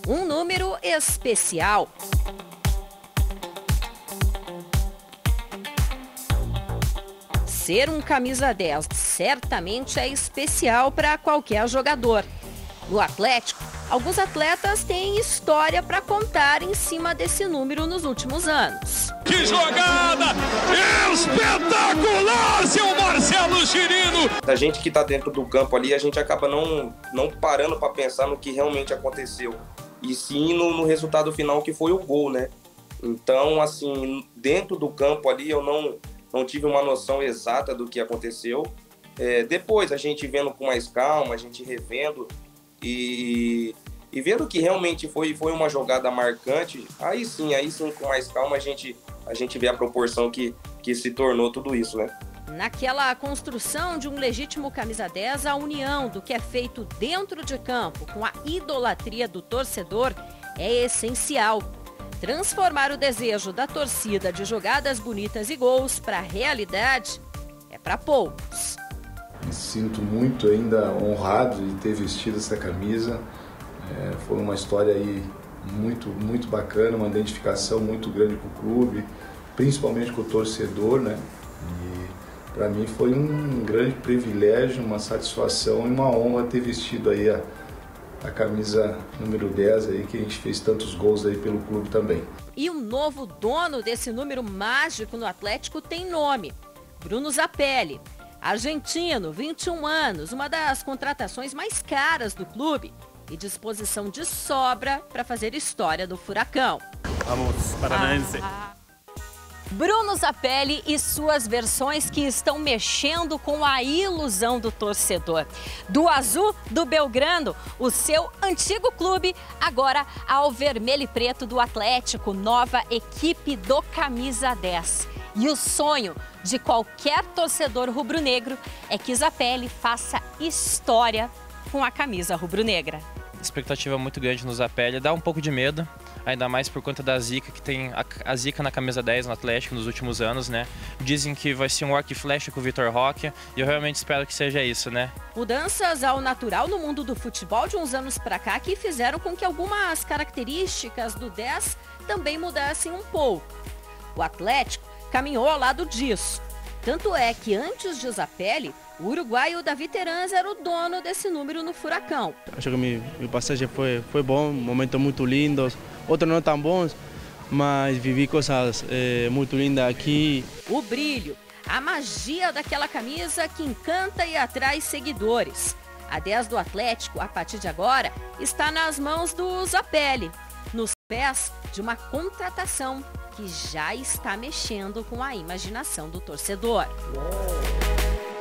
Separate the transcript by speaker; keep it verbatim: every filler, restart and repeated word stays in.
Speaker 1: Um número especial. Ser um camisa dez certamente é especial para qualquer jogador. No Atlético, alguns atletas têm história para contar em cima desse número nos últimos anos.
Speaker 2: Que jogada espetacular, seu Marcelo Chirino!
Speaker 3: A gente que está dentro do campo ali, a gente acaba não, não parando para pensar no que realmente aconteceu. E sim no, no resultado final, que foi o gol, né? Então, assim, dentro do campo ali, eu não, não tive uma noção exata do que aconteceu. É, depois, a gente vendo com mais calma, a gente revendo e, e vendo que realmente foi, foi uma jogada marcante, aí sim, aí sim, com mais calma, a gente, a gente vê a proporção que, que se tornou tudo isso, né?
Speaker 1: Naquela construção de um legítimo camisa dez, a união do que é feito dentro de campo com a idolatria do torcedor é essencial. Transformar o desejo da torcida de jogadas bonitas e gols para a realidade é para poucos.
Speaker 4: Me sinto muito ainda honrado de ter vestido essa camisa. É, foi uma história aí muito, muito bacana, uma identificação muito grande com o clube, principalmente com o torcedor, né? E para mim foi um grande privilégio, uma satisfação e uma honra ter vestido aí a, a camisa número dez aí, que a gente fez tantos gols aí pelo clube também.
Speaker 1: E o novo dono desse número mágico no Atlético tem nome: Bruno Zapelli. Argentino, vinte e um anos, uma das contratações mais caras do clube e disposição de sobra para fazer história do Furacão.
Speaker 2: Vamos, Paranaense.
Speaker 1: Ah. Bruno Zapelli e suas versões que estão mexendo com a ilusão do torcedor. Do azul do Belgrano, o seu antigo clube, agora ao vermelho e preto do Atlético, nova equipe do Camisa dez. E o sonho de qualquer torcedor rubro-negro é que Zapelli faça história com a camisa rubro-negra.
Speaker 5: Expectativa muito grande no Zapelli, dá um pouco de medo, ainda mais por conta da zica que tem a, a zica na camisa dez no Atlético nos últimos anos, né? Dizem que vai ser um arco e flecha com o Vitor Roque e eu realmente espero que seja isso, né?
Speaker 1: Mudanças ao natural no mundo do futebol de uns anos para cá que fizeram com que algumas características do dez também mudassem um pouco. O Atlético caminhou ao lado disso. Tanto é que antes de Zapelli, o uruguaio Davi Terans era o dono desse número no Furacão.
Speaker 6: Acho que minha, minha passagem foi, foi bom, momentos muito lindos, outros não tão bons, mas vivi coisas é, muito lindas aqui.
Speaker 1: O brilho, a magia daquela camisa que encanta e atrai seguidores. A dez do Atlético, a partir de agora, está nas mãos do Zapelli, nos pés de uma contratação que já está mexendo com a imaginação do torcedor. Uou.